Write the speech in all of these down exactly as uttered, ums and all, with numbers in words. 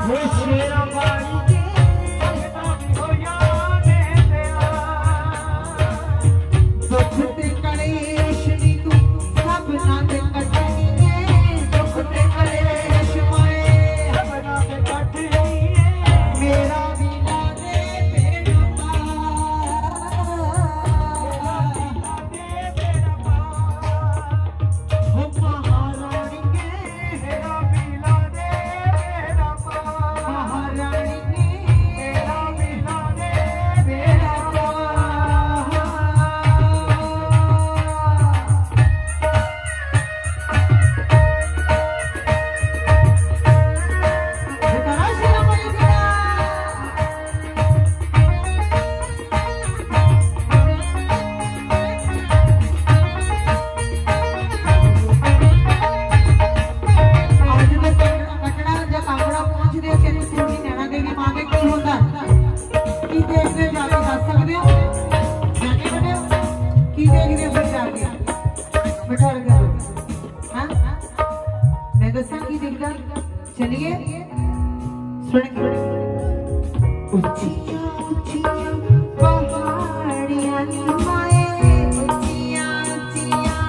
चलिए सुनिए। उच्चियां उच्चियां पहाड़ियां निमाए, उच्चियां उच्चियां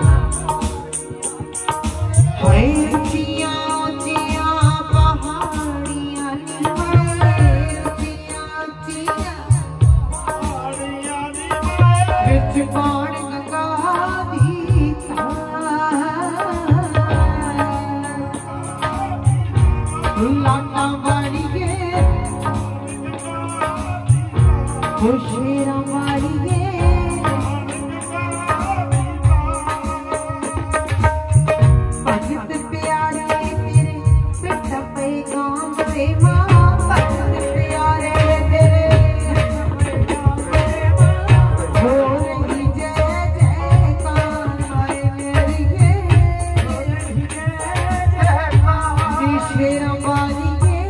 हाय, उच्चियां उच्चियां पहाड़ियां निमाए, उच्चियां उच्चियां पहाड़ियां निमाए, विच कौन गंगा दी लाटा बाड़िए शेरा बाड़िए भगत प्यारे तेरे पिठ पे गांव रे मां, भगत प्यारे तेरे हो रही जय जयकार मेरी शेरा बाड़ी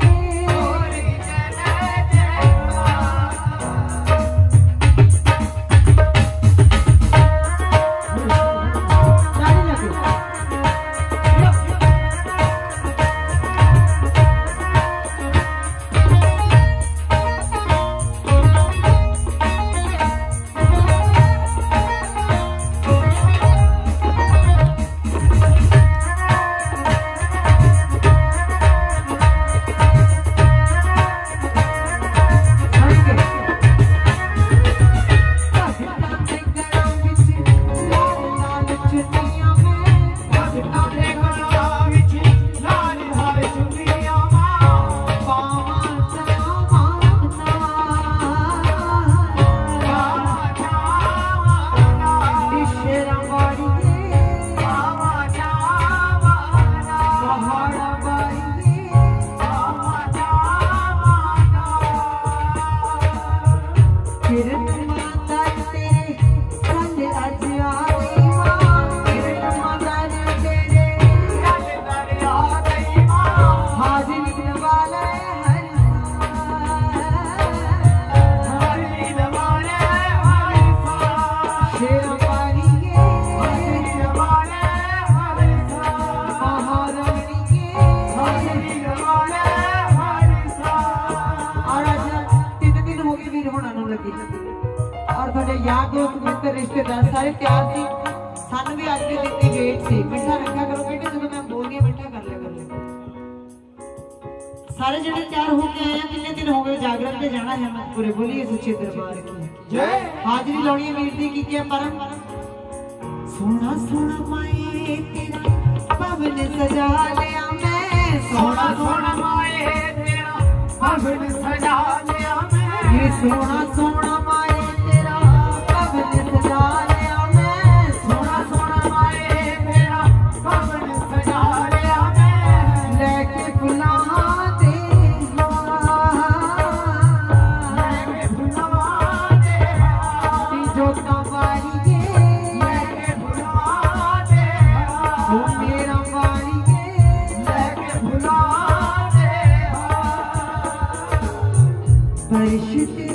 और थोड़े यार दोस्त मित्र रिश्तेदार सारे तैयार थे। सानू भी आज के दिन की वेट से मिठा रखा करो बेटे, जो मैं बोलिए मिठा कर ले कर ले। सारे जने तैयार होके आए हैं। कितने दिन हो गए जागरण पे जाना है मत पूरे बोलिए सच्चे दरबार की जय। हाजिरी लाउनी वीरती की क्या परम सोना सोना माए तेरा पवन सजा लिया मैं, सोना सोना माए तेरा पवन सजा लिया मैं, ये सोना सोना माए तेरा पवन सजा लिया मैं, सोना सोना माए तेरा पवन सजा लिया मैं, लेके फुला दे लेके फुला दे जो कवारी लेके फुला दे वो मेरा वारी लेके फुला दे परिशित